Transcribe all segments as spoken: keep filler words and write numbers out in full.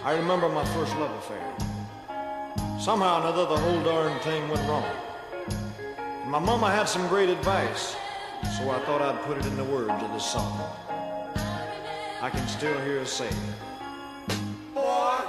I remember my first love affair. Somehow or another, the whole darn thing went wrong. And my mama had some great advice, so I thought I'd put it in the words of this song. I can still hear her say, boy,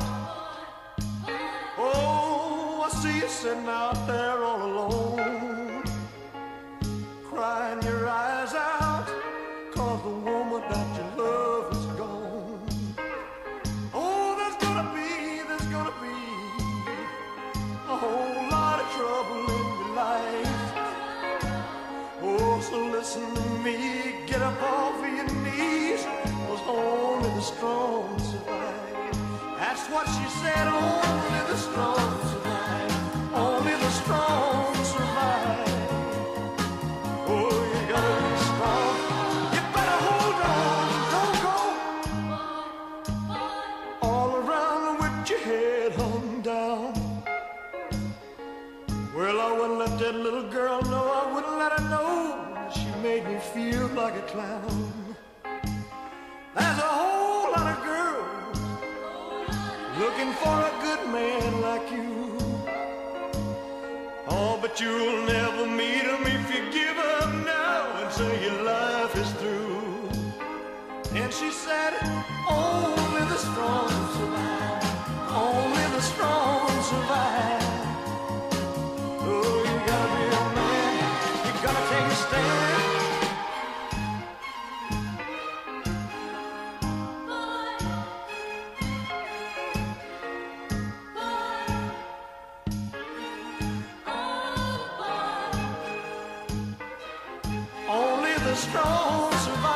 oh, I see you sitting out there all alone, crying your eyes out, 'cause the woman that you love is gone. Oh, there's gonna be, there's gonna be a whole lot of trouble in your life. Oh, so listen to me, get up off of your knees, 'cause only the strong survive. That's what she said, only the strong survive. Only the strong survive. Oh, you gotta be strong. You better hold on, don't go all around with your head hung down. Well, I wouldn't let that little girl know, I wouldn't let her know. She made me feel like a clown. There's a whole lot of girls looking for a good man like you. Oh, but you'll never meet him if you give up now and say your life is through. And she said, only the strong survive. Only the strong survive. Oh, you gotta be a man, you gotta take a stand. Only the strong survive.